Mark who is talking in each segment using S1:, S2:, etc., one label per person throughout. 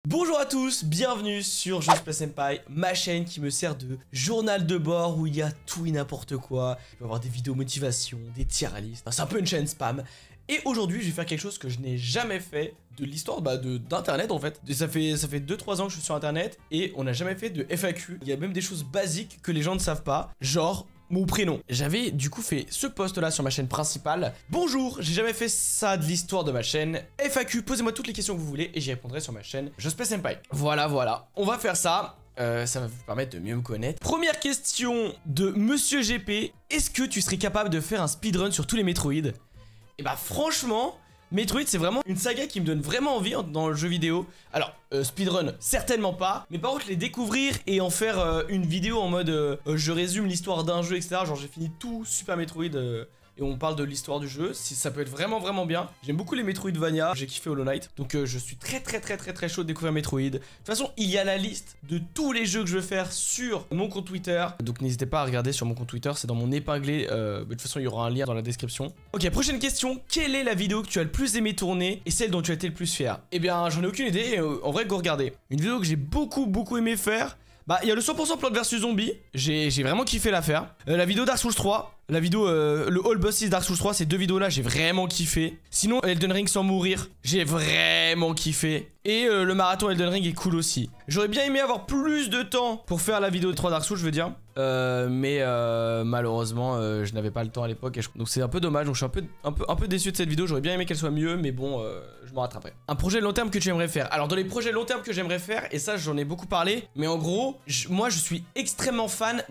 S1: Bonjour à tous, bienvenue sur Just Senpai, ma chaîne qui me sert de journal de bord où il y a tout et n'importe quoi. Je vais avoir des vidéos motivation, des tier lists, c'est un peu une chaîne spam. Et aujourd'hui je vais faire quelque chose que je n'ai jamais fait de l'histoire d'internet en fait. Ça fait 2-3 ans que je suis sur internet et on n'a jamais fait de FAQ. Il y a même des choses basiques que les gens ne savent pas, genre mon prénom. J'avais du coup fait ce post là sur ma chaîne principale. Bonjour, j'ai jamais fait ça de l'histoire de ma chaîne. FAQ, posez-moi toutes les questions que vous voulez et j'y répondrai sur ma chaîne Just Senpai. Voilà, on va faire ça. Ça va vous permettre de mieux me connaître. Première question de Monsieur GP. Est-ce que tu serais capable de faire un speedrun sur tous les Metroid? Et bah franchement, Metroid c'est vraiment une saga qui me donne vraiment envie dans le jeu vidéo. Alors, speedrun, certainement pas. Mais par contre, les découvrir et en faire une vidéo en mode je résume l'histoire d'un jeu, etc. Genre j'ai fini tout Super Metroid et on parle de l'histoire du jeu. Ça peut être vraiment bien. J'aime beaucoup les Metroidvania. J'ai kiffé Hollow Knight. Donc je suis très chaud de découvrir Metroid. De toute façon, il y a la liste de tous les jeux que je veux faire sur mon compte Twitter. Donc n'hésitez pas à regarder sur mon compte Twitter. C'est dans mon épinglé. De toute façon, il y aura un lien dans la description. Ok, prochaine question. Quelle est la vidéo que tu as le plus aimé tourner et celle dont tu as été le plus fier? Eh bien, j'en ai aucune idée. En vrai, go regarder. Une vidéo que j'ai beaucoup aimé faire. Bah, il y a le 100% Plante vs Zombie. J'ai vraiment kiffé la faire. La vidéo Dark Souls 3. La vidéo, le All Boss 6 Dark Souls 3, ces deux vidéos là j'ai vraiment kiffé. Sinon Elden Ring sans mourir, j'ai vraiment kiffé. Et le marathon Elden Ring est cool aussi. J'aurais bien aimé avoir plus de temps pour faire la vidéo de 3 Dark Souls je veux dire. Mais malheureusement je n'avais pas le temps à l'époque. Donc c'est un peu dommage, donc je suis un peu déçu de cette vidéo. J'aurais bien aimé qu'elle soit mieux mais bon je m'en rattraperai. Un projet long terme que tu aimerais faire. Alors dans les projets long terme que j'aimerais faire, et ça j'en ai beaucoup parlé, mais en gros moi je suis extrêmement fan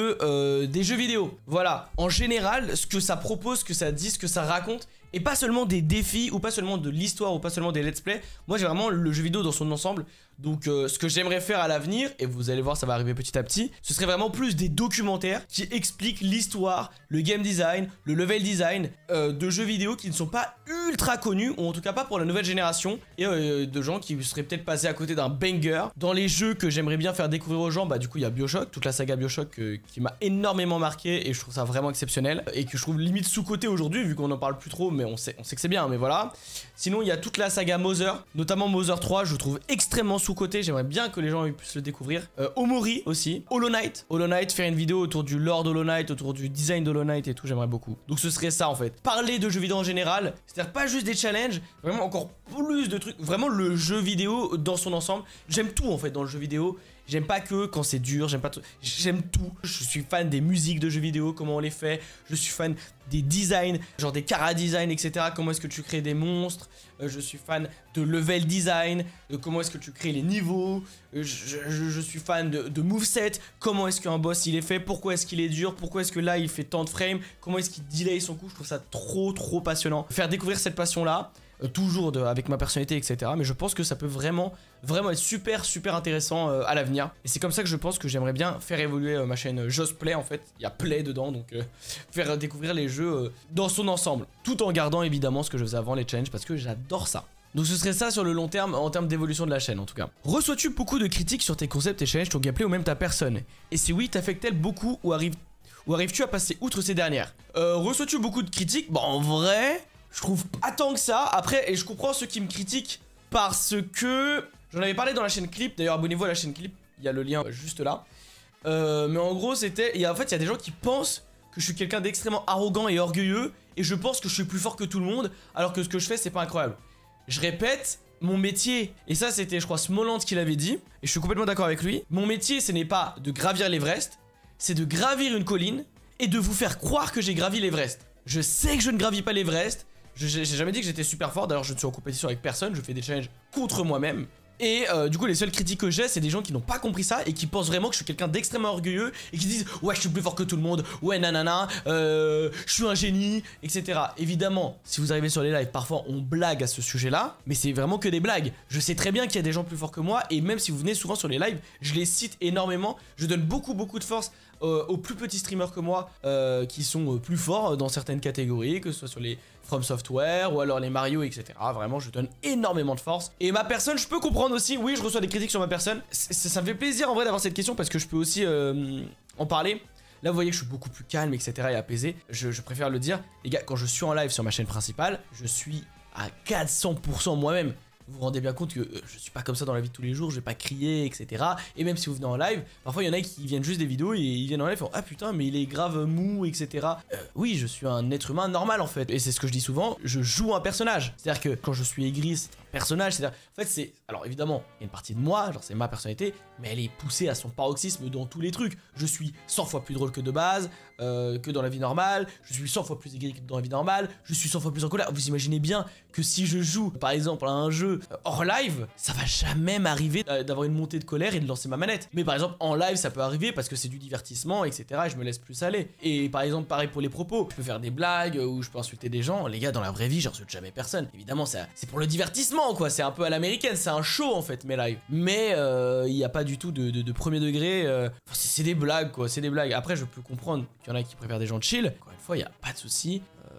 S1: de des jeux vidéo. Voilà, en général, ce que ça propose, ce que ça dit, ce que ça raconte, et pas seulement des défis, ou pas seulement de l'histoire, ou pas seulement des let's play. Moi j'ai vraiment le jeu vidéo dans son ensemble. Donc ce que j'aimerais faire à l'avenir, et vous allez voir ça va arriver petit à petit, ce serait vraiment plus des documentaires qui expliquent l'histoire, le game design, le level design de jeux vidéo qui ne sont pas ultra connus, ou en tout cas pas pour la nouvelle génération, et de gens qui seraient peut-être passés à côté d'un banger. Dans les jeux que j'aimerais bien faire découvrir aux gens, bah du coup il y a BioShock, toute la saga BioShock qui m'a énormément marqué, et je trouve ça vraiment exceptionnel, et que je trouve limite sous-côté aujourd'hui vu qu'on en parle plus trop, mais on sait que c'est bien, mais voilà. Sinon il y a toute la saga Mother, notamment Mother 3, je trouve extrêmement sous-côté, j'aimerais bien que les gens puissent le découvrir. Omori aussi, Hollow Knight, faire une vidéo autour du lore d'Hollow Knight, autour du design d'Hollow Knight et tout, j'aimerais beaucoup. Donc ce serait ça en fait, parler de jeux vidéo en général, c'est-à-dire pas juste des challenges, vraiment encore plus de trucs, vraiment le jeu vidéo dans son ensemble. J'aime tout en fait dans le jeu vidéo. J'aime pas que quand c'est dur, j'aime tout. Je suis fan des musiques de jeux vidéo, comment on les fait. Je suis fan des designs, genre des chara design, etc. Comment est-ce que tu crées des monstres. Je suis fan de level design, de comment est-ce que tu crées les niveaux. Je suis fan de moveset, comment est-ce qu'un boss il est fait, pourquoi est-ce qu'il est dur, pourquoi est-ce que là il fait tant de frames, comment est-ce qu'il delay son coup. Je trouve ça trop passionnant. Faire découvrir cette passion là. Toujours avec ma personnalité, etc. Mais je pense que ça peut vraiment être super intéressant à l'avenir. Et c'est comme ça que je pense que j'aimerais bien faire évoluer ma chaîne Just Play en fait. Il y a Play dedans, donc faire découvrir les jeux dans son ensemble. Tout en gardant évidemment ce que je faisais avant, les challenges, parce que j'adore ça. Donc ce serait ça sur le long terme, en termes d'évolution de la chaîne en tout cas. Reçois-tu beaucoup de critiques sur tes concepts, tes challenges, ton gameplay ou même ta personne? Et si oui, t'affecte-t-elle beaucoup ou arrives-tu à passer outre ces dernières? Reçois-tu beaucoup de critiques? Bah en vrai... je trouve pas tant que ça. Après, et je comprends ceux qui me critiquent parce que... j'en avais parlé dans la chaîne Clip. D'ailleurs, abonnez-vous à la chaîne Clip. Il y a le lien juste là. Mais en gros, c'était... en fait, il y a des gens qui pensent que je suis quelqu'un d'extrêmement arrogant et orgueilleux. Et je pense que je suis plus fort que tout le monde. Alors que ce que je fais, c'est pas incroyable. Je répète, mon métier... et ça, c'était, je crois, Smoland qui l'avait dit. Et je suis complètement d'accord avec lui. Mon métier, ce n'est pas de gravir l'Everest. C'est de gravir une colline et de vous faire croire que j'ai gravi l'Everest. Je sais que je ne gravis pas l'Everest. J'ai jamais dit que j'étais super fort, d'ailleurs je ne suis en compétition avec personne, je fais des challenges contre moi-même. Et du coup les seules critiques que j'ai c'est des gens qui n'ont pas compris ça et qui pensent vraiment que je suis quelqu'un d'extrêmement orgueilleux et qui disent ouais je suis plus fort que tout le monde, ouais nanana, je suis un génie, etc. Évidemment, si vous arrivez sur les lives, parfois on blague à ce sujet-là, mais c'est vraiment que des blagues. Je sais très bien qu'il y a des gens plus forts que moi et même si vous venez souvent sur les lives, je les cite énormément, je donne beaucoup de force aux plus petits streamers que moi qui sont plus forts dans certaines catégories, que ce soit sur les From Software ou alors les Mario, etc. Vraiment, je donne énormément de force. Et ma personne, je peux comprendre aussi, oui, je reçois des critiques sur ma personne. Ça me fait plaisir en vrai d'avoir cette question parce que je peux aussi en parler. Là, vous voyez que je suis beaucoup plus calme, etc. et apaisé. Je préfère le dire. Les gars, quand je suis en live sur ma chaîne principale, je suis à 400% moi-même. vous vous rendez bien compte que je suis pas comme ça dans la vie de tous les jours, je vais pas crier, etc. Et même si vous venez en live, parfois il y en a qui viennent juste des vidéos et ils viennent en live et font ah putain mais il est grave mou, etc. Oui, je suis un être humain normal en fait. Et c'est ce que je dis souvent, je joue un personnage. C'est-à-dire que quand je suis aigri, c'est un personnage. C'est-à-dire, en fait, c'est. Alors évidemment, il y a une partie de moi, genre c'est ma personnalité, mais elle est poussée à son paroxysme dans tous les trucs. Je suis 100 fois plus drôle que de base, que dans la vie normale. Je suis 100 fois plus aigri que dans la vie normale. Je suis 100 fois plus en colère. Vous imaginez bien que si je joue, par exemple, à un jeu hors live, ça va jamais m'arriver d'avoir une montée de colère et de lancer ma manette. Mais par exemple, en live, ça peut arriver parce que c'est du divertissement, etc. Et je me laisse plus aller. Et par exemple, pareil pour les propos. Je peux faire des blagues ou je peux insulter des gens. Les gars, dans la vraie vie, j'insulte jamais personne. Évidemment, c'est pour le divertissement, quoi. C'est un peu à l'américaine. C'est un show, en fait, mes lives. Mais il n'y a pas du tout de premier degré. C'est des blagues, quoi. C'est des blagues. Après, je peux comprendre qu'il y en a qui préfèrent des gens chill. Encore une fois, il n'y a pas de souci.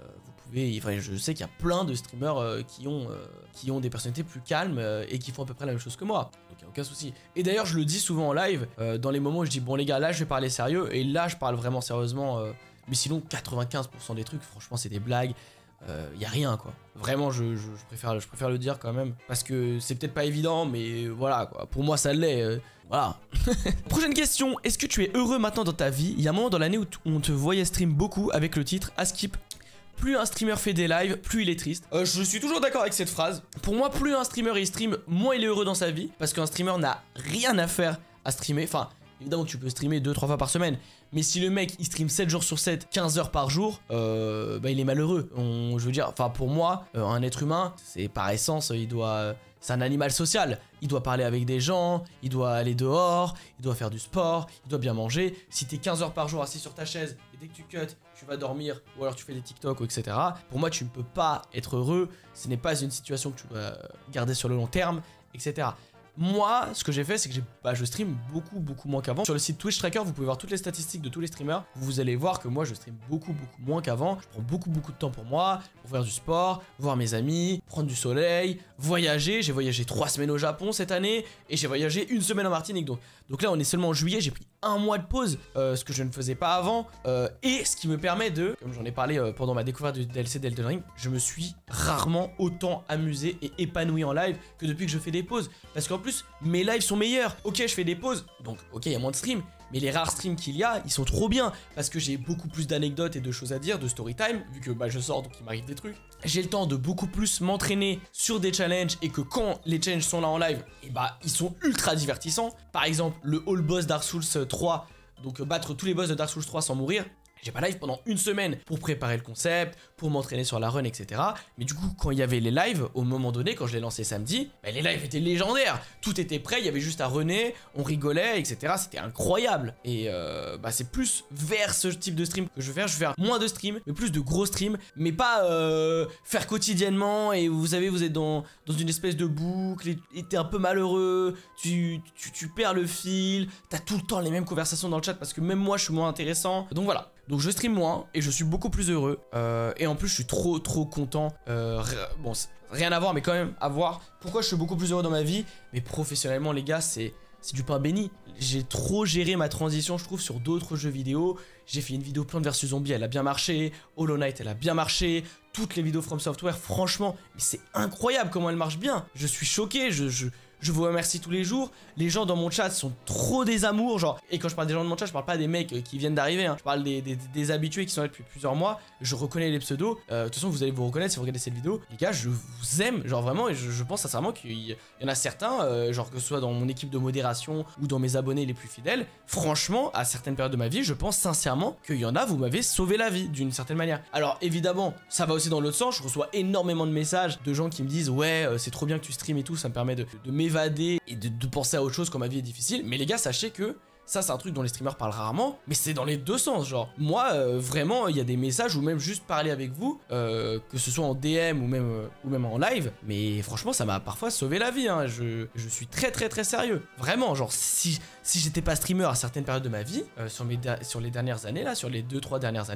S1: Enfin, je sais qu'il y a plein de streamers qui ont des personnalités plus calmes et qui font à peu près la même chose que moi. Donc il n'y a aucun souci. Et d'ailleurs, je le dis souvent en live, dans les moments où je dis bon les gars, là je vais parler sérieux, et là je parle vraiment sérieusement. Mais sinon, 95% des trucs, franchement, c'est des blagues. Y a rien quoi. Vraiment je préfère le dire quand même. Parce que c'est peut-être pas évident, mais voilà quoi. Pour moi ça l'est. Voilà. Prochaine question. Est-ce que tu es heureux maintenant dans ta vie? Il y a un moment dans l'année où on te voyait stream beaucoup avec le titre Askip. Plus un streamer fait des lives, plus il est triste. Je suis toujours d'accord avec cette phrase. Pour moi, plus un streamer il stream, moins il est heureux dans sa vie. Parce qu'un streamer n'a rien à faire à streamer. Enfin, évidemment, tu peux streamer 2-3 fois par semaine. Mais si le mec il stream 7 jours sur 7, 15 heures par jour, bah il est malheureux. Je veux dire, enfin pour moi, un être humain, c'est par essence, c'est un animal social. Il doit parler avec des gens, il doit aller dehors, il doit faire du sport, il doit bien manger. Si t'es 15 heures par jour assis sur ta chaise et dès que tu cut, tu vas dormir ou alors tu fais des TikTok, etc. Pour moi, tu ne peux pas être heureux. Ce n'est pas une situation que tu dois garder sur le long terme, etc. Moi, ce que j'ai fait, c'est que je stream beaucoup moins qu'avant. Sur le site Twitch Tracker, vous pouvez voir toutes les statistiques de tous les streamers. Vous allez voir que moi, je stream beaucoup moins qu'avant. Je prends beaucoup de temps pour moi, pour faire du sport, voir mes amis, prendre du soleil, voyager. J'ai voyagé 3 semaines au Japon cette année et j'ai voyagé 1 semaine en Martinique. Donc là, on est seulement en juillet. J'ai pris 1 mois de pause, ce que je ne faisais pas avant. Et ce qui me permet de, comme j'en ai parlé pendant ma découverte du DLC d'Elden Ring, je me suis rarement autant amusé et épanoui en live que depuis que je fais des pauses. Parce qu'en plus, mes lives sont meilleurs. Ok, je fais des pauses, donc ok, il y a moins de streams. Mais les rares streams qu'il y a, ils sont trop bien. Parce que j'ai beaucoup plus d'anecdotes et de choses à dire, de story time, vu que je sors, donc il m'arrive des trucs. J'ai le temps de beaucoup plus m'entraîner sur des challenges. Et que quand les challenges sont là en live, et ils sont ultra divertissants. Par exemple, le All Boss Dark Souls 3, donc battre tous les boss de Dark Souls 3 sans mourir. J'ai pas live pendant 1 semaine pour préparer le concept, pour m'entraîner sur la run, etc. Mais du coup, quand il y avait les lives, au moment donné, quand je l'ai lancé samedi, les lives étaient légendaires. Tout était prêt, il y avait juste à runner, on rigolait, etc. C'était incroyable. Et c'est plus vers ce type de stream que je vais faire. Je vais faire moins de streams, mais plus de gros streams. Mais pas faire quotidiennement et vous savez, vous êtes dans une espèce de boucle et t'es un peu malheureux, tu perds le fil, t'as tout le temps les mêmes conversations dans le chat parce que même moi, je suis moins intéressant. Donc voilà. Donc je stream moins et je suis beaucoup plus heureux. Et en plus je suis trop content. Bon, rien à voir mais quand même à voir pourquoi je suis beaucoup plus heureux dans ma vie. Mais professionnellement les gars, c'est du pain béni. J'ai trop géré ma transition je trouve sur d'autres jeux vidéo. J'ai fait une vidéo Plants vs Zombies, elle a bien marché. Hollow Knight, elle a bien marché. Toutes les vidéos From Software, franchement, c'est incroyable comment elles marchent bien. Je suis choqué, je vous remercie tous les jours. Les gens dans mon chat sont trop des amours, genre. Et quand je parle des gens de mon chat, je parle pas des mecs qui viennent d'arriver, hein. Je parle des habitués qui sont là depuis plusieurs mois. Je reconnais les pseudos. De toute façon, vous allez vous reconnaître si vous regardez cette vidéo. Les gars, je vous aime, genre vraiment. Et je pense sincèrement qu'il y en a certains, genre que ce soit dans mon équipe de modération ou dans mes abonnés les plus fidèles. Franchement, à certaines périodes de ma vie, je pense sincèrement qu'il y en a, vous m'avez sauvé la vie d'une certaine manière. Alors évidemment, ça va aussi dans l'autre sens. Je reçois énormément de messages de gens qui me disent ouais, c'est trop bien que tu streames et tout, ça me permet de m'évader et de penser à autre chose quand ma vie est difficile. Mais les gars, sachez que ça c'est un truc dont les streamers parlent rarement, mais c'est dans les deux sens. Genre moi vraiment il y a des messages ou même juste parler avec vous, que ce soit en DM ou même en live, mais franchement ça m'a parfois sauvé la vie, hein. Je suis très sérieux, vraiment. Genre si j'étais pas streamer à certaines périodes de ma vie, sur les dernières années là, sur les 2-3 dernières années,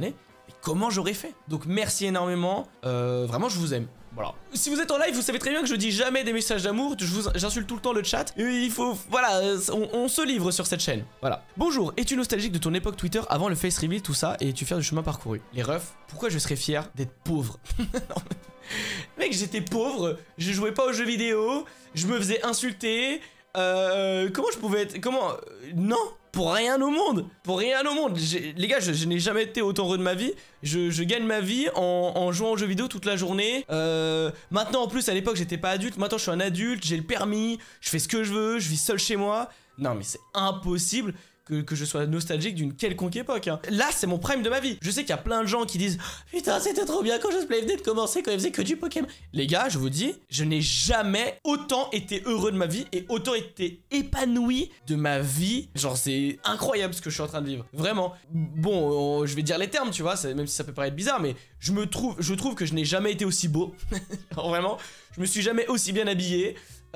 S1: Mais comment j'aurais fait? Donc merci énormément, vraiment je vous aime. Voilà. Si vous êtes en live, vous savez très bien que je dis jamais des messages d'amour, j'insulte tout le temps le chat. Il faut, voilà, on se livre sur cette chaîne. Voilà. Bonjour, es-tu nostalgique de ton époque Twitter avant le face reveal, tout ça, et es-tu fier du chemin parcouru? Les refs, pourquoi je serais fier d'être pauvre? Non, mec, j'étais pauvre, je jouais pas aux jeux vidéo, je me faisais insulter. Comment je pouvais être... Comment... non, pour rien au monde. Pour rien au monde. Les gars, je n'ai jamais été autant heureux de ma vie. Je gagne ma vie en jouant aux jeux vidéo toute la journée. Maintenant, en plus, à l'époque, j'étais pas adulte. Maintenant, je suis un adulte, j'ai le permis, je fais ce que je veux, je vis seul chez moi. Non, mais c'est impossible que je sois nostalgique d'une quelconque époque, hein. Là, c'est mon prime de ma vie. Je sais qu'il y a plein de gens qui disent « Putain, c'était trop bien quand Just Play venait de commencer, quand il faisait que du Pokémon. » Les gars, je vous dis, je n'ai jamais autant été heureux de ma vie et autant été épanoui de ma vie. Genre, c'est incroyable ce que je suis en train de vivre. Vraiment. Bon, je vais dire les termes, tu vois, même si ça peut paraître bizarre, mais je trouve que je n'ai jamais été aussi beau. Alors, vraiment, je me suis jamais aussi bien habillé.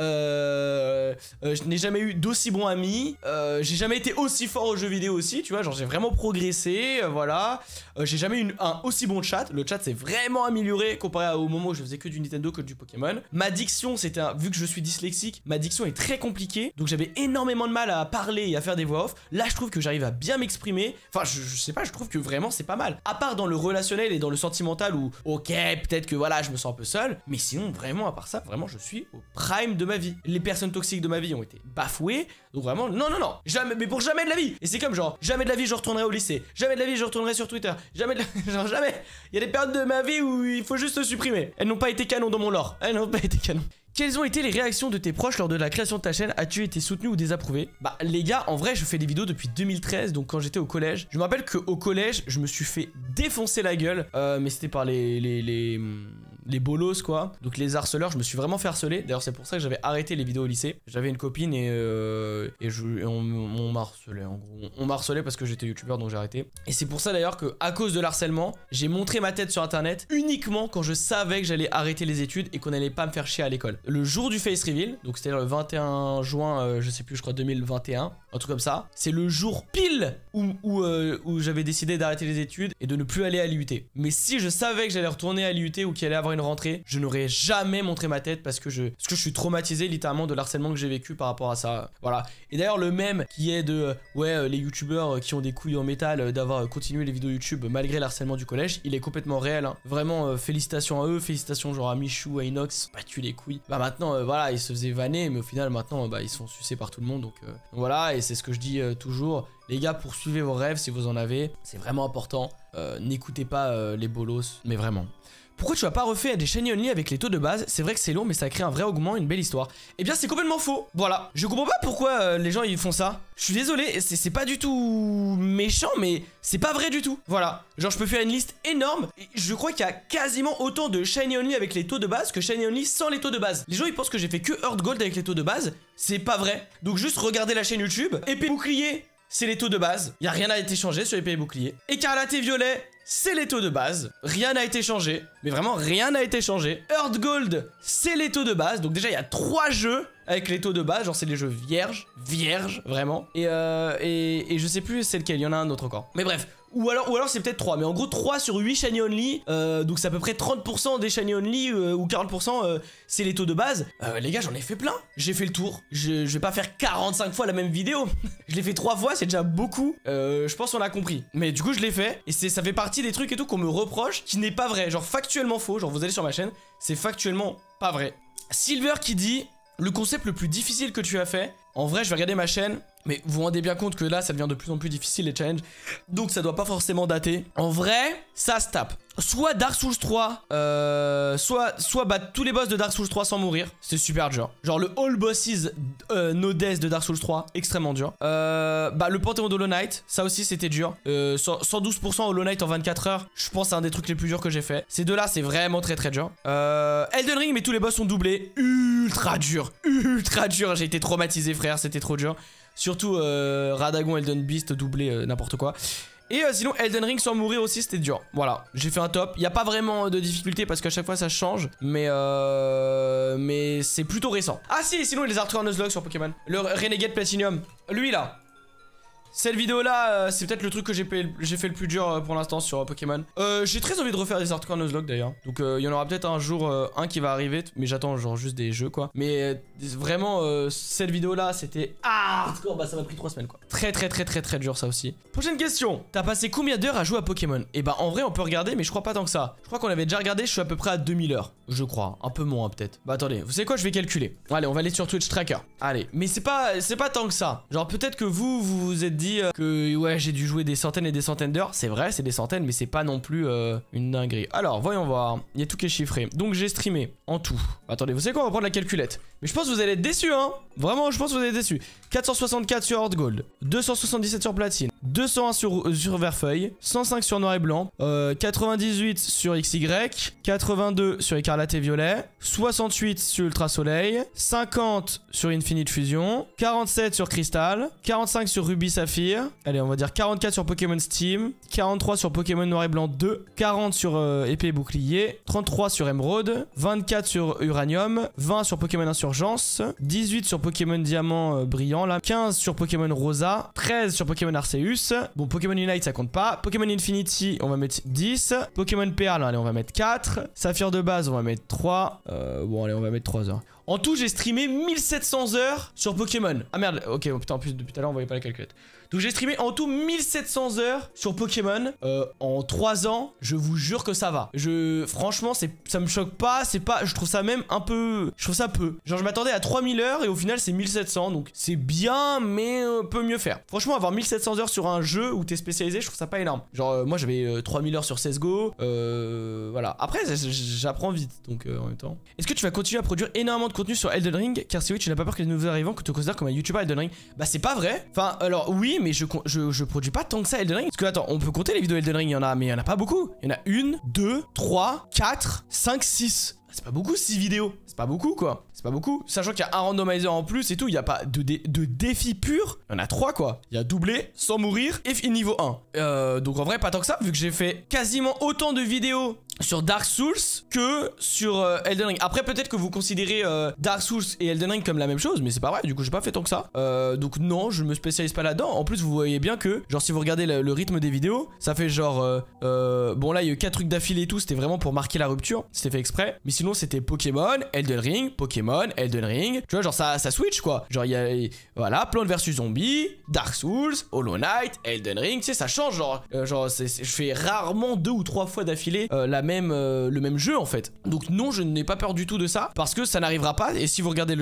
S1: Je n'ai jamais eu d'aussi bons amis, j'ai jamais été aussi fort aux jeux vidéo aussi, tu vois, genre j'ai vraiment progressé, voilà. J'ai jamais eu un aussi bon chat, le chat s'est vraiment amélioré comparé au moment où je faisais que du Nintendo, que du Pokémon. Ma diction, vu que je suis dyslexique, ma diction est très compliquée, donc j'avais énormément de mal à parler et à faire des voix off. Là je trouve que j'arrive à bien m'exprimer, enfin je sais pas, je trouve que vraiment c'est pas mal. À part dans le relationnel et dans le sentimental où, ok, peut-être que voilà, je me sens un peu seul, mais sinon vraiment à part ça, vraiment je suis au prime de ma vie. Les personnes toxiques de ma vie ont été bafouées. Donc vraiment, non, jamais, mais pour jamais de la vie. Et c'est comme genre, jamais de la vie je retournerai au lycée. Jamais de la vie je retournerai sur Twitter. Jamais de la... genre jamais. Il y a des périodes de ma vie où il faut juste se supprimer. Elles n'ont pas été canon dans mon lore. Elles n'ont pas été canon. Quelles ont été les réactions de tes proches lors de la création de ta chaîne? As-tu été soutenu ou désapprouvé? Bah les gars, en vrai je fais des vidéos depuis 2013, donc quand j'étais au collège. Je me rappelle qu'au collège, je me suis fait défoncer la gueule, mais c'était par les bolos quoi. Donc les harceleurs, je me suis vraiment fait harceler. D'ailleurs c'est pour ça que j'avais arrêté les vidéos au lycée. J'avais une copine et on m'a harcelé en gros. On m'a harcelé parce que j'étais youtubeur, donc j'ai arrêté. Et c'est pour ça d'ailleurs que à cause de l'harcèlement, j'ai montré ma tête sur internet uniquement quand je savais que j'allais arrêter les études et qu'on n'allait pas me faire chier à l'école. Le jour du face reveal, donc c'était le 21 juin, je sais plus, je crois 2021, un truc comme ça. C'est le jour pile où j'avais décidé d'arrêter les études et de ne plus aller à l'IUT. Mais si je savais que j'allais retourner à l'IUT ou qu'il allait avoir une rentrée, je n'aurais jamais montré ma tête parce que je suis traumatisé littéralement de l'harcèlement que j'ai vécu par rapport à ça. Voilà. Et d'ailleurs le mème qui est de les youtubeurs qui ont des couilles en métal d'avoir continué les vidéos YouTube malgré l'harcèlement du collège, il est complètement réel, hein. Vraiment félicitations à eux, félicitations genre à Michou, à Inox, ils se sont battus les couilles. Bah maintenant voilà, ils se faisaient vanner, mais au final maintenant ils se font sucer par tout le monde, donc voilà. Et c'est ce que je dis toujours, les gars, poursuivez vos rêves si vous en avez, c'est vraiment important. N'écoutez pas les bolos, mais vraiment. Pourquoi tu as pas refait des chaînes only avec les taux de base? C'est vrai que c'est long, mais ça crée un vrai augment, une belle histoire. Eh bien c'est complètement faux, voilà. Je comprends pas pourquoi les gens ils font ça. Je suis désolé, c'est pas du tout méchant, mais c'est pas vrai du tout. Voilà, genre je peux faire une liste énorme. Et je crois qu'il y a quasiment autant de shiny only avec les taux de base que shiny only sans les taux de base. Les gens ils pensent que j'ai fait que Earth Gold avec les taux de base. C'est pas vrai. Donc juste regardez la chaîne YouTube. Épée bouclier, c'est les taux de base. Y a rien à été changé sur épée et bouclier. Écarlate et violet, c'est les taux de base. Rien n'a été changé. Mais vraiment, rien n'a été changé. Earth Gold, c'est les taux de base. Donc déjà, il y a 3 jeux avec les taux de base. Genre, c'est les jeux vierges. Vierges, vraiment. Et je sais plus c'est lequel. Il y en a un autre encore. Mais bref. Ou alors c'est peut-être 3. Mais en gros, 3 sur 8 shiny only. Donc c'est à peu près 30% des shiny only ou 40%. C'est les taux de base. Les gars, j'en ai fait plein. J'ai fait le tour. Je vais pas faire 45 fois la même vidéo. Je l'ai fait 3 fois. C'est déjà beaucoup. Je pense qu'on a compris. Mais du coup, je l'ai fait. Et ça fait partie des trucs et tout qu'on me reproche qui n'est pas vrai. Genre factuellement faux. Genre vous allez sur ma chaîne. C'est factuellement pas vrai. Silver qui dit: le concept le plus difficile que tu as fait. En vrai, je vais regarder ma chaîne. Mais vous vous rendez bien compte que là, ça devient de plus en plus difficile les challenges. Donc ça doit pas forcément dater. En vrai, ça se tape. Soit Dark Souls 3, soit battre tous les boss de Dark Souls 3 sans mourir. C'est super dur. Genre le All Bosses No Death de Dark Souls 3, extrêmement dur. Le Panthéon d'Hollow Knight, ça aussi c'était dur. 112% Hollow Knight en 24 heures. Je pense c'est un des trucs les plus durs que j'ai fait. Ces deux là, c'est vraiment très très dur. Elden Ring, mais tous les boss sont doublés. Ultra dur. Ultra dur. J'ai été traumatisé, frère. C'était trop dur. Surtout Radagon, Elden Beast, doublé, n'importe quoi. Et sinon Elden Ring sans mourir aussi, c'était dur. Voilà, j'ai fait un top. Il n'y a pas vraiment de difficulté parce qu'à chaque fois ça change. Mais c'est plutôt récent. Ah si, sinon les Arthur Nuzlocke sur Pokémon. Le Renegade Platinum. Lui là. Cette vidéo-là, c'est peut-être le truc que j'ai fait le plus dur pour l'instant sur Pokémon. J'ai très envie de refaire des hardcore Nuzlocke d'ailleurs. Donc il y en aura peut-être un jour un qui va arriver, mais j'attends genre juste des jeux quoi. Mais vraiment, cette vidéo-là, c'était hardcore. Bah ça m'a pris 3 semaines quoi. Très dur ça aussi. Prochaine question. T'as passé combien d'heures à jouer à Pokémon? Et bah en vrai, on peut regarder, mais je crois pas tant que ça. Je crois qu'on avait déjà regardé, je suis à peu près à 2000 heures. Je crois, un peu moins peut-être. Bah attendez, vous savez quoi, je vais calculer. Allez, on va aller sur Twitch Tracker. Allez, mais c'est pas tant que ça. Genre peut-être que vous vous êtes dit que ouais, j'ai dû jouer des centaines et des centaines d'heures. C'est vrai, c'est des centaines, mais c'est pas non plus une dinguerie. Alors, voyons voir. Il y a tout qui est chiffré. Donc j'ai streamé en tout. Attendez, vous savez quoi, on va prendre la calculette. Mais je pense que vous allez être déçus, hein. Vraiment, je pense que vous allez être déçus. 464 sur Hard Gold, 277 sur Platine, 201 sur Verfeuille, 105 sur Noir et Blanc, 98 sur XY, 82 sur Écarlate et Violet, 68 sur Ultra Soleil, 50 sur Infinite Fusion, 47 sur Crystal, 45 sur Ruby Saphir, allez on va dire 44 sur Pokémon Steam, 43 sur Pokémon Noir et Blanc 2, 40 sur Épée et Bouclier, 33 sur Emeraude, 24 sur Uranium, 20 sur Pokémon Insurgence, 18 sur Pokémon Diamant Brillant là, 15 sur Pokémon Rosa, 13 sur Pokémon Arceus, bon Pokémon Unite ça compte pas, Pokémon Infinity on va mettre 10, Pokémon Perle allez on va mettre 4, Saphir de base on va mettre 3, bon allez on va mettre 3 heures. En tout, j'ai streamé 1700 heures sur Pokémon. Ah merde, ok, oh, putain, en plus, depuis tout à l'heure, on voyait pas la calculette. Donc, j'ai streamé en tout 1700 heures sur Pokémon en 3 ans. Je vous jure que ça va. Franchement, ça me choque pas. Je trouve ça même un peu. Je trouve ça peu. Genre, je m'attendais à 3000 heures et au final, c'est 1700. Donc, c'est bien, mais peut mieux faire. Franchement, avoir 1700 heures sur un jeu où t'es spécialisé, je trouve ça pas énorme. Genre, moi, j'avais 3000 heures sur CSGO. Voilà. Après, j'apprends vite. Donc, en même temps. Est-ce que tu vas continuer à produire énormément de contenu sur Elden Ring? Car si oui, tu n'as pas peur que les nouveaux arrivants que tu considères comme un YouTuber Elden Ring? Bah, c'est pas vrai. Enfin, alors, oui, mais je produis pas tant que ça Elden Ring. Parce que, attends, on peut compter les vidéos Elden Ring. Il y en a, mais il y en a pas beaucoup. Il y en a 1, 2, 3, 4, 5, 6. C'est pas beaucoup 6 vidéos. C'est pas beaucoup quoi. C'est pas beaucoup. Sachant qu'il y a un randomizer en plus et tout. Il n'y a pas de défi pur. Il y en a 3 quoi. Il y a doublé, sans mourir et niveau 1. Donc en vrai pas tant que ça. Vu que j'ai fait quasiment autant de vidéos sur Dark Souls que sur Elden Ring. Après peut-être que vous considérez Dark Souls et Elden Ring comme la même chose. Mais c'est pas vrai. Du coup j'ai pas fait tant que ça. Donc non je me spécialise pas là-dedans. En plus vous voyez bien que genre si vous regardez le rythme des vidéos. Ça fait genre bon là il y a eu 4 trucs d'affilée et tout. C'était vraiment pour marquer la rupture. C'était fait exprès. Mais sinon c'était Pokémon, Elden Ring, Pokémon, Elden Ring. Tu vois genre ça switch quoi. Genre il y a voilà Plants vs Zombies, Dark Souls, Hollow Knight, Elden Ring. Tu sais ça change genre je fais rarement 2 ou 3 fois d'affilée le même jeu en fait. Donc non je n'ai pas peur du tout de ça parce que ça n'arrivera pas. Et si vous regardez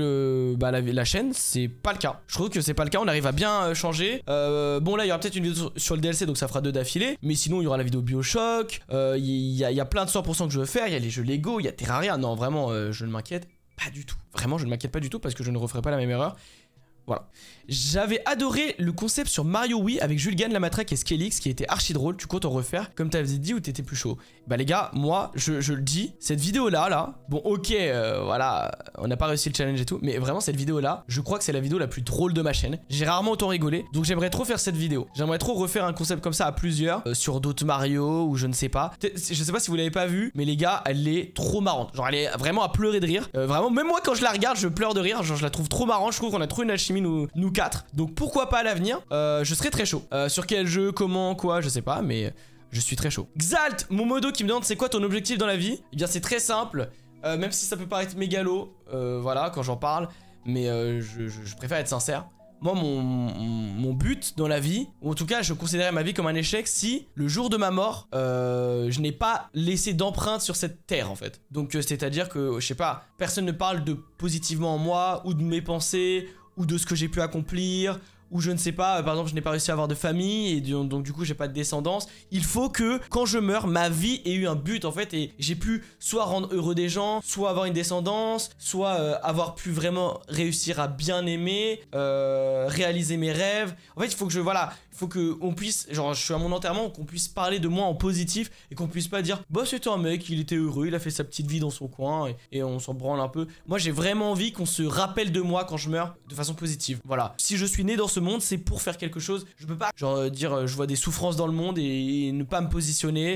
S1: la chaîne c'est pas le cas. Je trouve que c'est pas le cas. On arrive à bien changer. Bon là il y aura peut-être une vidéo sur le DLC donc ça fera 2 d'affilée. Mais sinon il y aura la vidéo Bioshock. Il y a plein de 100% que je veux faire. Il y a les jeux Lego, il y a Terraria. Non vraiment je ne m'inquiète pas du tout. Vraiment je ne m'inquiète pas du tout parce que je ne referai pas la même erreur. Voilà. J'avais adoré le concept sur Mario Wii avec Jules Gann, la matraque et Skelix qui était archi drôle. Tu comptes en refaire comme t'avais dit ou t'étais plus chaud? Bah les gars, moi je le dis, cette vidéo là, bon ok voilà, on n'a pas réussi le challenge et tout, mais vraiment cette vidéo là, je crois que c'est la vidéo la plus drôle de ma chaîne. J'ai rarement autant rigolé, donc j'aimerais trop faire cette vidéo. J'aimerais trop refaire un concept comme ça à plusieurs, sur d'autres Mario ou je ne sais pas. Je sais pas si vous l'avez pas vu, mais les gars, elle est trop marrante. Genre elle est vraiment à pleurer de rire. Vraiment, même moi quand je la regarde, je pleure de rire. Genre je la trouve trop marrante. Je trouve qu'on a trop une alchimie nous 4. Donc pourquoi pas à l'avenir, je serais très chaud. Sur quel jeu, comment, quoi, je sais pas, mais je suis très chaud. Xalt, mon modo qui me demande c'est quoi ton objectif dans la vie? Eh bien c'est très simple, même si ça peut paraître mégalo, voilà, quand j'en parle, mais je préfère être sincère. Moi, mon but dans la vie, ou en tout cas, je considérais ma vie comme un échec si, le jour de ma mort, je n'ai pas laissé d'empreinte sur cette terre, en fait. Donc, c'est-à-dire que, je sais pas, personne ne parle de positivement en moi, ou de mes pensées, ou de ce que j'ai pu accomplir, ou je ne sais pas, par exemple je n'ai pas réussi à avoir de famille et donc du coup j'ai pas de descendance. Il faut que quand je meurs, ma vie ait eu un but en fait et j'ai pu soit rendre heureux des gens, soit avoir une descendance, soit avoir pu vraiment réussir à bien aimer, réaliser mes rêves. En fait il faut que il faut qu'on puisse, genre je suis à mon enterrement, qu'on puisse parler de moi en positif et qu'on puisse pas dire bah c'était un mec, il était heureux, il a fait sa petite vie dans son coin et on s'en branle un peu. Moi j'ai vraiment envie qu'on se rappelle de moi quand je meurs de façon positive. Voilà, si je suis né dans ce monde, c'est pour faire quelque chose. Je peux pas genre dire je vois des souffrances dans le monde et ne pas me positionner.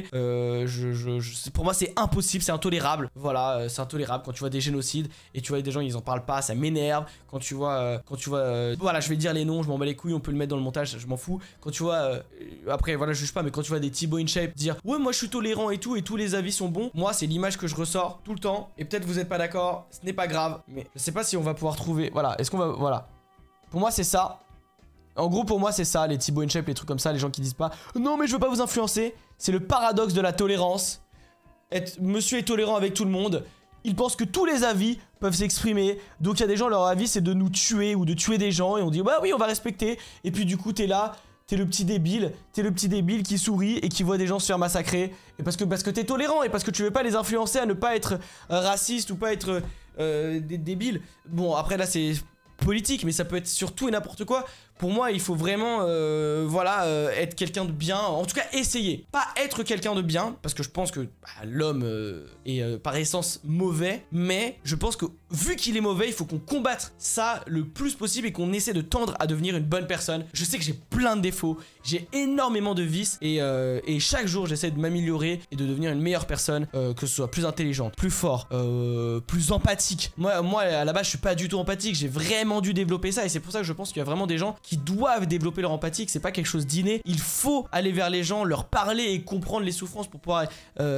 S1: Pour moi c'est impossible, c'est intolérable. Voilà, c'est intolérable quand tu vois des génocides et tu vois des gens ils en parlent pas, ça m'énerve. Quand tu vois, voilà, je vais dire les noms, je m'en bats les couilles, on peut le mettre dans le montage, je m'en fous. Quand tu vois, après voilà, je juge pas, mais quand tu vois des Thibaut InShape dire ouais moi je suis tolérant et tous les avis sont bons, moi c'est l'image que je ressors tout le temps. Et peut-être vous êtes pas d'accord, ce n'est pas grave, mais je sais pas si on va pouvoir trouver. Voilà, est-ce qu'on va, voilà. Pour moi c'est ça. En gros pour moi c'est ça, les Thibaut InShape, les trucs comme ça, les gens qui disent pas non mais je veux pas vous influencer. C'est le paradoxe de la tolérance. Monsieur est tolérant avec tout le monde. Il pense que tous les avis peuvent s'exprimer. Donc il y a des gens, leur avis c'est de nous tuer ou de tuer des gens. Et on dit bah oui on va respecter. Et puis du coup t'es là, t'es le petit débile. T'es le petit débile qui sourit et qui voit des gens se faire massacrer. Et parce que t'es tolérant et parce que tu veux pas les influencer à ne pas être raciste ou pas être débile. Bon après là c'est politique mais ça peut être sur tout et n'importe quoi. Pour moi il faut vraiment voilà être quelqu'un de bien, en tout cas essayer, pas être quelqu'un de bien parce que je pense que bah, l'homme est par essence mauvais, mais je pense que vu qu'il est mauvais il faut qu'on combatte ça le plus possible et qu'on essaie de tendre à devenir une bonne personne. Je sais que j'ai plein de défauts, j'ai énormément de vices et chaque jour j'essaie de m'améliorer et de devenir une meilleure personne, que ce soit plus intelligente, plus fort, plus empathique. Moi à la base je suis pas du tout empathique, j'ai vraiment dû développer ça et c'est pour ça que je pense qu'il y a vraiment des gens qui doivent développer leur empathie, que c'est pas quelque chose d'inné. Il faut aller vers les gens, leur parler et comprendre les souffrances pour pouvoir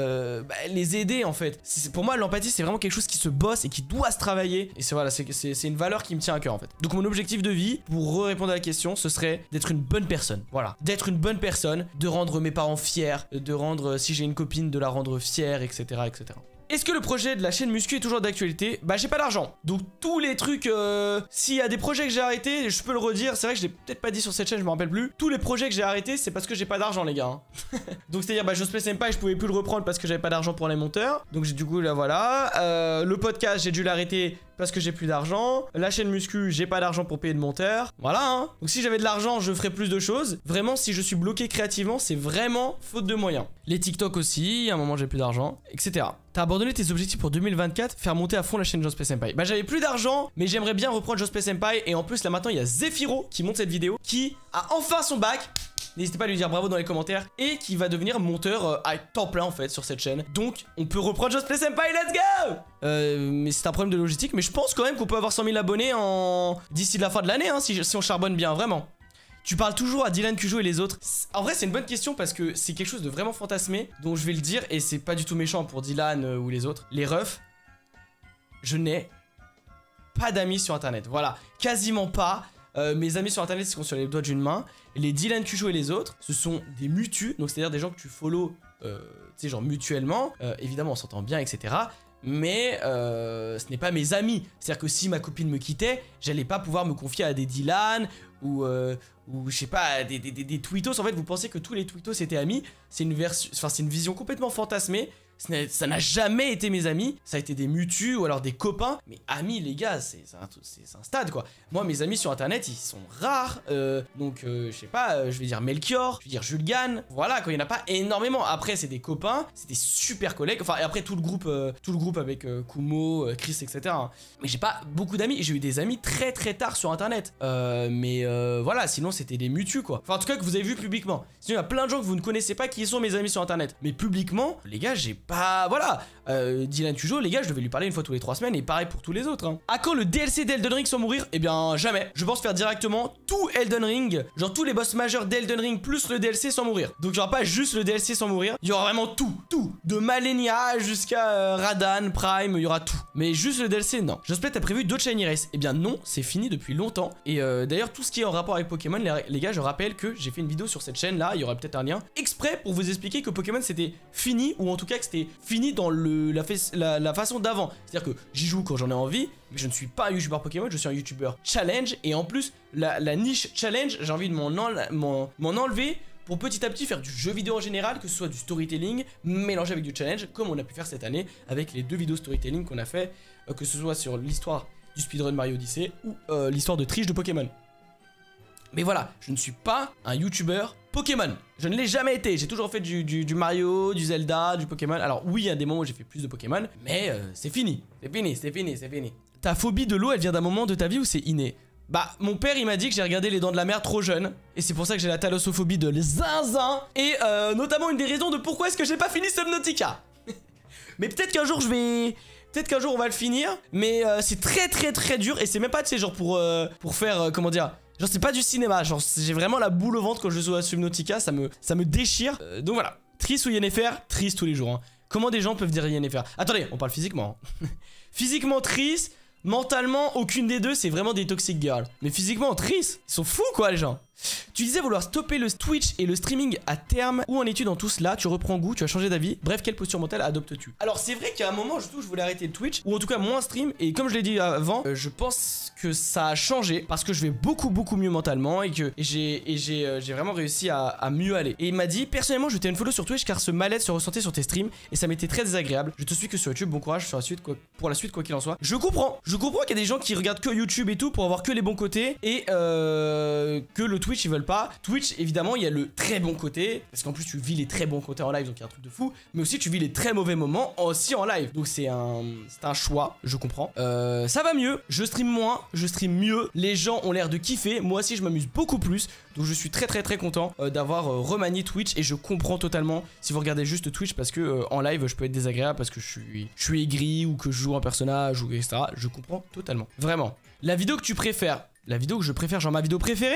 S1: les aider en fait. Pour moi l'empathie c'est vraiment quelque chose qui se bosse et qui doit se travailler et c'est une valeur qui me tient à cœur en fait. Donc mon objectif de vie, pour répondre à la question, ce serait d'être une bonne personne. Voilà, d'être une bonne personne, de rendre mes parents fiers, de rendre, si j'ai une copine, de la rendre fière, etc. etc. Est-ce que le projet de la chaîne muscu est toujours d'actualité? Bah j'ai pas d'argent. Donc tous les trucs, s'il y a des projets que j'ai arrêtés, je peux le redire, c'est vrai que je l'ai peut-être pas dit sur cette chaîne, je me rappelle plus. Tous les projets que j'ai arrêtés, c'est parce que j'ai pas d'argent les gars. Hein. Donc c'est-à-dire bah Just Play Senpai, je pouvais plus le reprendre parce que j'avais pas d'argent pour les monteurs. Donc du coup là voilà. Le podcast, j'ai dû l'arrêter parce que j'ai plus d'argent. La chaîne muscu, j'ai pas d'argent pour payer de monteur. Voilà hein. Donc si j'avais de l'argent, je ferais plus de choses. Vraiment, si je suis bloqué créativement, c'est vraiment faute de moyens. Les TikTok aussi, à un moment j'ai plus d'argent, etc. T'as abandonné tes objectifs pour 2024, faire monter à fond la chaîne Just Play Senpai. Bah j'avais plus d'argent, mais j'aimerais bien reprendre Just Play Senpai. Et en plus là maintenant il y a Zefiro qui monte cette vidéo, qui a enfin son bac. N'hésitez pas à lui dire bravo dans les commentaires. Et qui va devenir monteur à temps plein en fait sur cette chaîne. Donc on peut reprendre Just Play Senpai, let's go. Mais c'est un problème de logistique. Mais je pense quand même qu'on peut avoir 100 000 abonnés d'ici la fin de l'année hein, si on charbonne bien, vraiment. Tu parles toujours à Dylan Cujo et les autres. En vrai c'est une bonne question parce que c'est quelque chose de vraiment fantasmé. Donc je vais le dire et c'est pas du tout méchant pour Dylan ou les autres. Les refs, je n'ai pas d'amis sur internet. Voilà, quasiment pas. Mes amis sur internet sont sur les doigts d'une main. Les Dylan Cujo et les autres, ce sont des mutus. Donc c'est à dire des gens que tu follow tu sais genre mutuellement. Évidemment on s'entend bien etc. Mais ce n'est pas mes amis. C'est-à-dire que si ma copine me quittait, j'allais pas pouvoir me confier à des Dylan ou je sais pas, des tweetos. En fait, vous pensez que tous les tweetos étaient amis. C'est une version, enfin c'est une vision complètement fantasmée. Ça n'a jamais été mes amis, ça a été des mutus ou alors des copains. Mais amis les gars, c'est un stade quoi. Moi mes amis sur internet ils sont rares. Donc je sais pas, je vais dire Melchior, je vais dire Julgan. Voilà quoi, il n'y en a pas énormément. Après c'est des copains, c'est des super collègues. Enfin et après tout le groupe avec Kumo, Chris etc. Hein. Mais j'ai pas beaucoup d'amis, j'ai eu des amis très tard sur internet. Mais voilà, sinon c'était des mutus quoi. Enfin en tout cas que vous avez vu publiquement. Sinon il y a plein de gens que vous ne connaissez pas qui sont mes amis sur internet. Mais publiquement, les gars j'ai pas... Voilà Dylan Cujo, les gars, je devais lui parler une fois tous les 3 semaines et pareil pour tous les autres hein. À quand le DLC d'Elden Ring sans mourir? Eh bien jamais. Je pense faire directement tout Elden Ring, genre tous les boss majeurs d'Elden Ring plus le DLC sans mourir. Donc il y aura pas juste le DLC sans mourir, il y aura vraiment tout de Malenia jusqu'à Radan, Prime, il y aura tout. Mais juste le DLC non. J'espère que t'as prévu d'autres Shiny Race. Eh bien non, c'est fini depuis longtemps. Et d'ailleurs tout ce qui est en rapport avec Pokémon, les gars, je rappelle que j'ai fait une vidéo sur cette chaîne là, il y aura peut-être un lien, exprès pour vous expliquer que Pokémon c'était fini, ou en tout cas que c'était fini dans la façon d'avant. C'est-à-dire que j'y joue quand j'en ai envie, mais je ne suis pas un youtubeur Pokémon, je suis un youtubeur challenge. Et en plus, la niche challenge, j'ai envie de m'en enlever pour petit à petit faire du jeu vidéo en général, que ce soit du storytelling mélangé avec du challenge, comme on a pu faire cette année avec les 2 vidéos storytelling qu'on a fait, que ce soit sur l'histoire du speedrun Mario Odyssey ou l'histoire de triche de Pokémon. Mais voilà, je ne suis pas un youtubeur Pokémon. Je ne l'ai jamais été. J'ai toujours fait du Mario, du Zelda, du Pokémon. Alors oui, il y a des moments où j'ai fait plus de Pokémon, mais c'est fini. C'est fini. Ta phobie de l'eau, elle vient d'un moment de ta vie ou c'est inné? Bah, mon père, il m'a dit que j'ai regardé Les Dents de la Mer trop jeune. Et c'est pour ça que j'ai la thalassophobie de zinzin. Et notamment une des raisons de pourquoi est-ce que j'ai pas fini Subnautica. Mais peut-être qu'un jour je vais... Peut-être qu'un jour on va le finir. Mais c'est très dur. Et c'est même pas, tu sais, genre pour faire, comment dire... Genre c'est pas du cinéma. Genre j'ai vraiment la boule au ventre quand je joue à Subnautica. Ça me déchire. Donc voilà. Triste ou Yennefer, triste tous les jours. Hein. Comment des gens peuvent dire Yennefer? Attendez, on parle physiquement. Hein. Physiquement triste. Mentalement, aucune des deux, c'est vraiment des toxic girls. Mais physiquement, triste. Ils sont fous, quoi, les gens. Tu disais vouloir stopper le Twitch et le streaming à terme. Où en es-tu dans tout cela? Tu reprends goût, tu as changé d'avis. Bref, quelle posture mentale adoptes-tu? Alors, c'est vrai qu'à un moment, je voulais arrêter le Twitch. Ou en tout cas, moins stream. Et comme je l'ai dit avant, je pense que ça a changé. Parce que je vais beaucoup mieux mentalement. Et que j'ai vraiment réussi à mieux aller. Et il m'a dit, personnellement, je t'ai une follow sur Twitch car ce mal-être se ressentait sur tes streams. Et ça m'était très désagréable. Je te suis que sur YouTube. Bon courage sur la suite, pour la suite, quoi qu'il en soit. Je comprends qu'il y a des gens qui regardent que YouTube et tout pour avoir que les bons côtés. Et que le Twitch, ils veulent pas. Twitch, évidemment, il y a le très bon côté. Parce qu'en plus, tu vis les très bons côtés en live. Donc, il y a un truc de fou. Mais aussi, tu vis les très mauvais moments aussi en live. Donc, c'est un choix. Je comprends. Ça va mieux. Je stream moins. Je stream mieux. Les gens ont l'air de kiffer. Moi aussi, je m'amuse beaucoup plus. Donc, je suis très content d'avoir remanié Twitch. Et je comprends totalement si vous regardez juste Twitch. Parce que en live, je peux être désagréable. Parce que je suis aigri. Ou que je joue un personnage. Ou etc. Je comprends totalement. Vraiment. La vidéo que tu préfères. La vidéo que je préfère, genre ma vidéo préférée.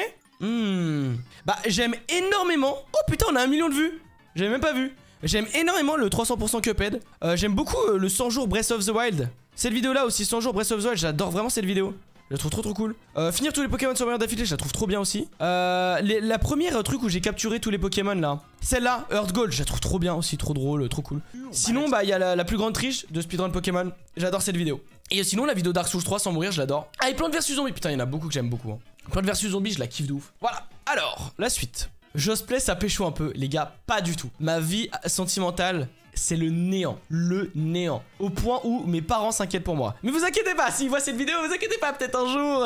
S1: Bah j'aime énormément. Oh putain, on a 1 million de vues. J'avais même pas vu. J'aime énormément le 300% Cuphead. J'aime beaucoup le 100 jours Breath of the Wild. Cette vidéo là aussi, 100 jours Breath of the Wild, j'adore vraiment cette vidéo. Je la trouve trop cool. Finir tous les Pokémon sur d'affilée, je la trouve trop bien aussi. La première truc où j'ai capturé tous les Pokémon là. Celle-là, Earth Gold, je la trouve trop bien aussi, trop drôle, trop cool. Sinon, bah il y a la plus grande triche de speedrun Pokémon. J'adore cette vidéo. Et sinon, la vidéo Dark Souls 3 sans mourir, je l'adore. Ah, et Plante vs Zombie, putain, il y en a beaucoup que j'aime beaucoup. Hein. Plante vs Zombie, je la kiffe de ouf. Voilà. Alors, la suite. Josplay, ça pécho un peu. Les gars, pas du tout. Ma vie sentimentale, c'est le néant. Le néant. Au point où mes parents s'inquiètent pour moi. Mais vous inquiétez pas, s'ils voient cette vidéo, vous inquiétez pas, peut-être un jour.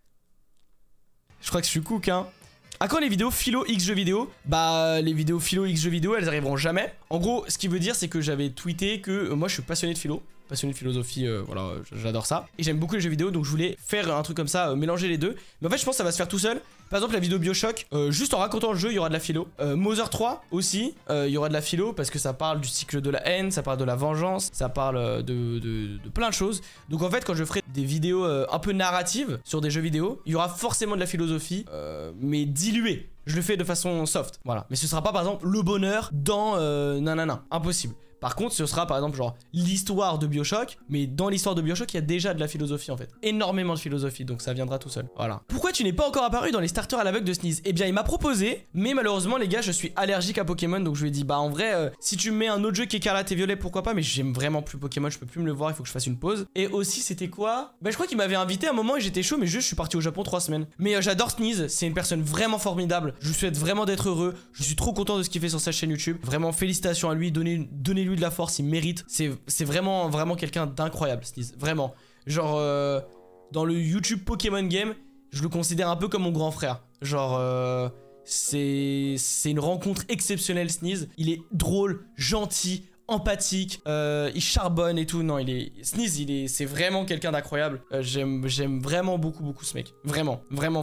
S1: Je crois que je suis cook, hein. À quand les vidéos philo X jeux vidéo? Bah les vidéos philo X jeux vidéo elles arriveront jamais. En gros ce qui veut dire c'est que j'avais tweeté que moi je suis passionné de philo. Passionné de philosophie, voilà, j'adore ça. Et j'aime beaucoup les jeux vidéo, donc je voulais faire un truc comme ça, mélanger les deux. Mais en fait, je pense que ça va se faire tout seul. Par exemple, la vidéo Bioshock, juste en racontant le jeu, il y aura de la philo. Mother 3 aussi, il y aura de la philo parce que ça parle du cycle de la haine, ça parle de la vengeance, ça parle de plein de choses. Donc en fait, quand je ferai des vidéos un peu narratives sur des jeux vidéo, il y aura forcément de la philosophie, mais diluée. Je le fais de façon soft, voilà. Mais ce sera pas par exemple le bonheur dans nanana, impossible. Par contre, ce sera par exemple genre l'histoire de Bioshock, mais dans l'histoire de Bioshock, il y a déjà de la philosophie en fait. Énormément de philosophie, donc ça viendra tout seul. Voilà. Pourquoi tu n'es pas encore apparu dans les starters à l'aveugle de Sneeze? Eh bien, il m'a proposé, mais malheureusement, les gars, je suis allergique à Pokémon, donc je lui ai dit, bah en vrai, si tu me mets un autre jeu qui est écarlate et violet, pourquoi pas, mais j'aime vraiment plus Pokémon, je peux plus me le voir, il faut que je fasse une pause. Et aussi, c'était quoi? Bah, je crois qu'il m'avait invité à un moment et j'étais chaud, mais juste, je suis parti au Japon 3 semaines. Mais j'adore Sneeze, c'est une personne vraiment formidable, je lui souhaite vraiment d'être heureux, je suis trop content de ce qu'il fait sur sa chaîne YouTube. Vraiment, félicitations à lui, donnez-lui de la force, il mérite. C'est vraiment quelqu'un d'incroyable, Sneeze. Vraiment. Genre, dans le YouTube Pokémon Game, je le considère un peu comme mon grand frère. Genre, c'est une rencontre exceptionnelle, Sneeze. Il est drôle, gentil, empathique, il charbonne et tout. Non, Sneeze, c'est vraiment quelqu'un d'incroyable. J'aime vraiment beaucoup ce mec. Vraiment.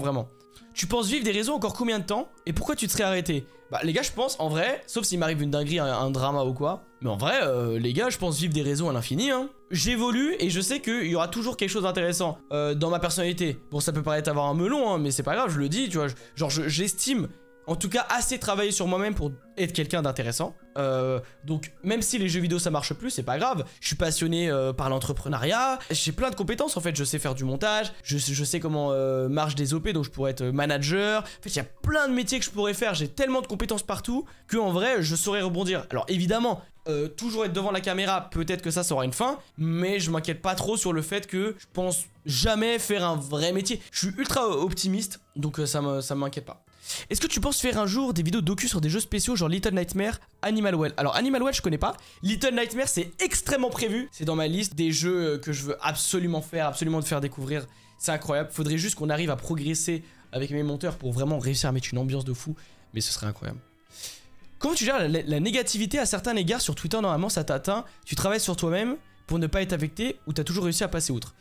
S1: Tu penses vivre des réseaux encore combien de temps? Et pourquoi tu te serais arrêté? Bah les gars, je pense en vrai, sauf s'il m'arrive une dinguerie, un drama ou quoi, mais en vrai les gars, je pense vivre des réseaux à l'infini hein. J'évolue et je sais qu'il y aura toujours quelque chose d'intéressant dans ma personnalité. Bon, ça peut paraître avoir un melon hein, mais c'est pas grave, je le dis, tu vois. Genre j'estime en tout cas assez travailler sur moi-même pour être quelqu'un d'intéressant. Donc même si les jeux vidéo ça marche plus, c'est pas grave. Je suis passionné par l'entrepreneuriat. J'ai plein de compétences en fait. Je sais faire du montage. Je sais comment marchent des OP, donc je pourrais être manager. En fait, il y a plein de métiers que je pourrais faire. J'ai tellement de compétences partout que en vrai, je saurais rebondir. Alors évidemment, toujours être devant la caméra, peut-être que ça aura une fin. Mais je m'inquiète pas trop sur le fait que je pense jamais faire un vrai métier. Je suis ultra optimiste, donc ça m'inquiète pas. Est-ce que tu penses faire un jour des vidéos docu sur des jeux spéciaux genre Little Nightmare, Animal Well? Alors Animal Well je connais pas, Little Nightmare c'est extrêmement prévu, c'est dans ma liste des jeux que je veux absolument te faire découvrir, c'est incroyable. Faudrait juste qu'on arrive à progresser avec mes monteurs pour vraiment réussir à mettre une ambiance de fou, mais ce serait incroyable. Comment tu gères la négativité à certains égards sur Twitter? Normalement ça t'atteint, tu travailles sur toi-même pour ne pas être affecté ou t'as toujours réussi à passer outre?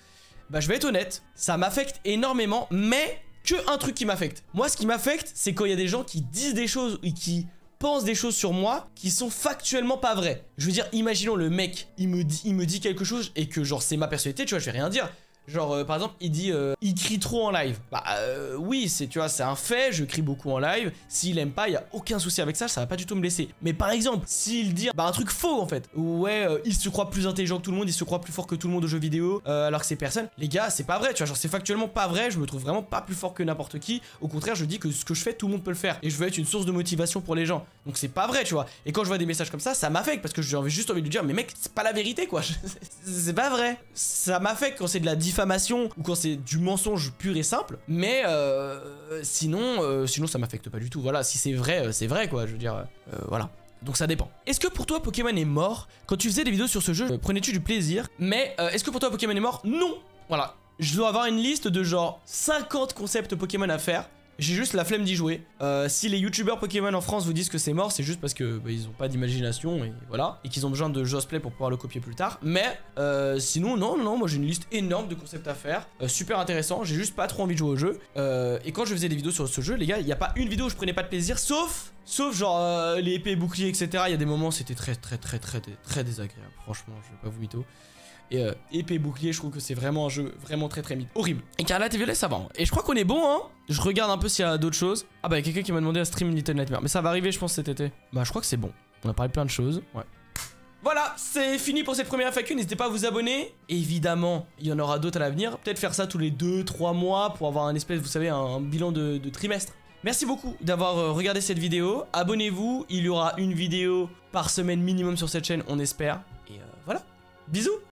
S1: bah je vais être honnête, ça m'affecte énormément, mais que un truc qui m'affecte. Moi, ce qui m'affecte, c'est quand il y a des gens qui disent des choses et qui pensent des choses sur moi qui sont factuellement pas vraies. Je veux dire, imaginons le mec, il me dit quelque chose et que genre c'est ma personnalité, tu vois, je vais rien dire. Genre par exemple il dit il crie trop en live. Bah oui c'est, tu vois, c'est un fait, je crie beaucoup en live. S'il aime pas, il y a aucun souci avec ça, ça va pas du tout me blesser. Mais par exemple s'il dit bah un truc faux en fait, ouais il se croit plus intelligent que tout le monde, il se croit plus fort que tout le monde aux jeux vidéo, alors que c'est personne. Les gars c'est pas vrai, tu vois, genre c'est factuellement pas vrai. Je me trouve vraiment pas plus fort que n'importe qui. Au contraire je dis que ce que je fais tout le monde peut le faire et je veux être une source de motivation pour les gens. Donc c'est pas vrai, tu vois. Et quand je vois des messages comme ça m'affecte parce que j'ai juste envie de lui dire mais mec c'est pas la vérité quoi. C'est pas vrai. Ça m'affecte quand c'est de la diffamation ou quand c'est du mensonge pur et simple, mais sinon ça m'affecte pas du tout. Voilà, si c'est vrai quoi, je veux dire, voilà. Donc ça dépend. Est-ce que pour toi Pokémon est mort? Quand tu faisais des vidéos sur ce jeu, prenais-tu du plaisir? Mais est-ce que pour toi Pokémon est mort? Non. Voilà, je dois avoir une liste de genre 50 concepts Pokémon à faire. J'ai juste la flemme d'y jouer. Si les youtubeurs Pokémon en France vous disent que c'est mort, c'est juste parce que bah, ils ont pas d'imagination et voilà, et qu'ils ont besoin de Josplay pour pouvoir le copier plus tard. Mais sinon non, moi j'ai une liste énorme de concepts à faire, super intéressant. J'ai juste pas trop envie de jouer au jeu. Et quand je faisais des vidéos sur ce jeu, les gars, il y a pas une vidéo où je prenais pas de plaisir, sauf genre les épées et boucliers, etc. Il y a des moments c'était très désagréable. Franchement, je vais pas vous mytho. Et épée bouclier, je trouve que c'est vraiment un jeu vraiment très mid. Horrible. Et Écarlate et Violet, ça va. Hein. Et je crois qu'on est bon, hein. Je regarde un peu s'il y a d'autres choses. Ah bah, il y a quelqu'un qui m'a demandé à stream Little Nightmare. Mais ça va arriver, je pense, cet été. Bah, je crois que c'est bon. On a parlé de plein de choses. Ouais. Voilà, c'est fini pour cette première FAQ. N'hésitez pas à vous abonner. Évidemment, il y en aura d'autres à l'avenir. Peut-être faire ça tous les 2-3 mois pour avoir un espèce, vous savez, un bilan de trimestre. Merci beaucoup d'avoir regardé cette vidéo. Abonnez-vous. Il y aura une vidéo par semaine minimum sur cette chaîne, on espère. Et voilà. Bisous.